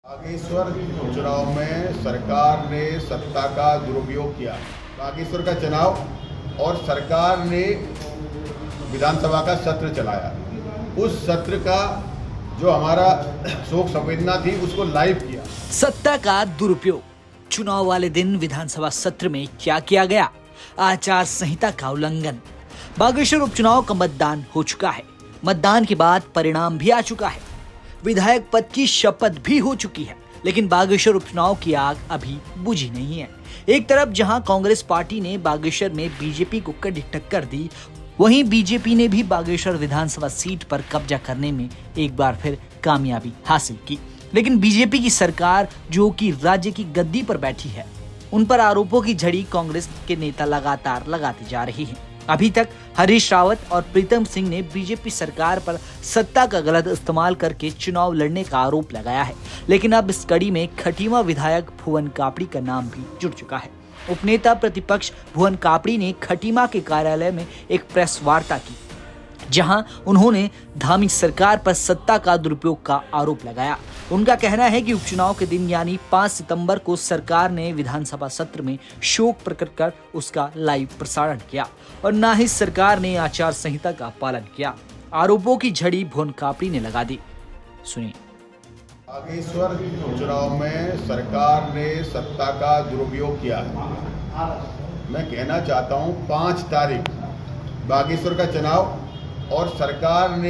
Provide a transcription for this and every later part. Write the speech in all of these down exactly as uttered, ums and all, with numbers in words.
बागेश्वर चुनाव में सरकार ने सत्ता का दुरुपयोग किया। बागेश्वर का चुनाव और सरकार ने विधानसभा का सत्र चलाया। उस सत्र का जो हमारा शोक संवेदना थी उसको लाइव किया। सत्ता का दुरुपयोग। चुनाव वाले दिन विधानसभा सत्र में क्या किया गया? आचार संहिता का उल्लंघन। बागेश्वर उपचुनाव का मतदान हो चुका है। मतदान के बाद परिणाम भी आ चुका है। विधायक पद की शपथ भी हो चुकी है, लेकिन बागेश्वर उपचुनाव की आग अभी बुझी नहीं है। एक तरफ जहां कांग्रेस पार्टी ने बागेश्वर में बीजेपी को कड़ी टक्कर दी, वहीं बीजेपी ने भी बागेश्वर विधानसभा सीट पर कब्जा करने में एक बार फिर कामयाबी हासिल की। लेकिन बीजेपी की सरकार जो कि राज्य की गद्दी पर बैठी है, उन पर आरोपों की झड़ी कांग्रेस के नेता लगातार लगाते जा रही हैं। अभी तक हरीश रावत और प्रीतम सिंह ने बीजेपी सरकार पर सत्ता का गलत इस्तेमाल करके चुनाव लड़ने का आरोप लगाया है, लेकिन अब इस कड़ी में खटीमा विधायक भुवन कापड़ी का नाम भी जुड़ चुका है। उपनेता प्रतिपक्ष भुवन कापड़ी ने खटीमा के कार्यालय में एक प्रेस वार्ता की, जहां उन्होंने धामी सरकार पर सत्ता का दुरुपयोग का आरोप लगाया। उनका कहना है कि उपचुनाव के दिन यानी पाँच सितंबर को सरकार ने विधानसभा सत्र में शोक प्रकट कर उसका लाइव प्रसारण किया और न ही सरकार ने आचार संहिता का पालन किया। आरोपों की झड़ी भुवन कापड़ी ने लगा दी। सुनिए। बागेश्वर चुनाव में सरकार ने सत्ता का दुरुपयोग किया है। मैं कहना चाहता हूं, पाँच तारीख बागेश्वर का चुनाव और सरकार ने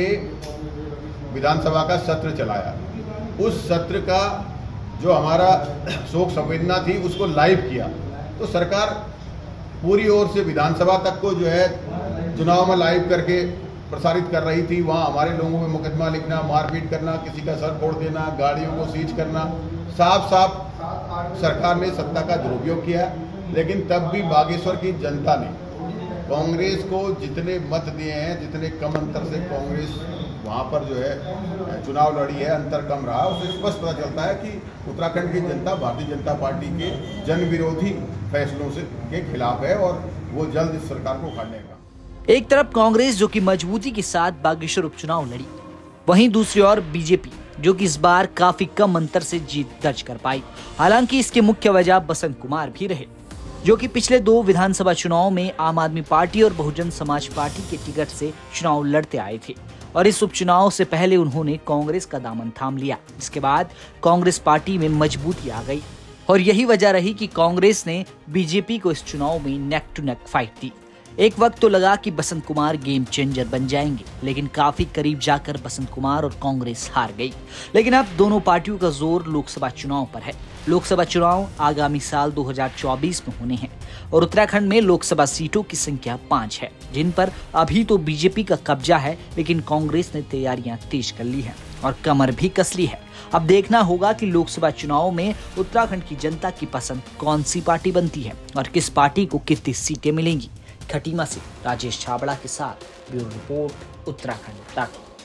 विधानसभा का सत्र चलाया। उस सत्र का जो हमारा शोक संवेदना थी उसको लाइव किया। तो सरकार पूरी ओर से विधानसभा तक को जो है चुनाव में लाइव करके प्रसारित कर रही थी। वहाँ हमारे लोगों पे मुकदमा लिखना, मारपीट करना, किसी का सर फोड़ देना, गाड़ियों को सीज करना, साफ साफ सरकार ने सत्ता का दुरुपयोग किया। लेकिन तब भी बागेश्वर की जनता ने कांग्रेस को जितने मत दिए हैं, जितने कम अंतर से कांग्रेस वहाँ पर जो है चुनाव लड़ी है, अंतर कम रहा। उससे स्पष्ट पता चलता है कि उत्तराखंड की जनता भारतीय जनता पार्टी के जन विरोधी फैसलों से के खिलाफ है और वो जल्द इस सरकार को उखाड़ने का। एक तरफ कांग्रेस जो कि मजबूती के साथ बागेश्वर उपचुनाव लड़ी, वहीं दूसरी ओर बीजेपी जो कि इस बार काफी कम अंतर से जीत दर्ज कर पाई। हालांकि इसके मुख्य वजह बसंत कुमार भी रहे, जो कि पिछले दो विधानसभा चुनाव में आम आदमी पार्टी और बहुजन समाज पार्टी के टिकट से चुनाव लड़ते आए थे और इस उपचुनाव से पहले उन्होंने कांग्रेस का दामन थाम लिया। इसके बाद कांग्रेस पार्टी में मजबूती आ गई और यही वजह रही कि कांग्रेस ने बीजेपी को इस चुनाव में नेक टू नेक फाइट दी। एक वक्त तो लगा कि बसंत कुमार गेम चेंजर बन जाएंगे, लेकिन काफी करीब जाकर बसंत कुमार और कांग्रेस हार गई। लेकिन अब दोनों पार्टियों का जोर लोकसभा चुनाव पर है। लोकसभा चुनाव आगामी साल दो हज़ार चौबीस में होने हैं और उत्तराखंड में लोकसभा सीटों की संख्या पाँच है, जिन पर अभी तो बीजेपी का कब्जा है, लेकिन कांग्रेस ने तैयारियां तेज कर ली हैं और कमर भी कस ली है। अब देखना होगा कि लोकसभा चुनाव में उत्तराखंड की जनता की पसंद कौन सी पार्टी बनती है और किस पार्टी को कितनी सीटें मिलेंगी। खटीमा से राजेश छाबड़ा के साथ ब्यूरो रिपोर्ट, उत्तराखंड तक।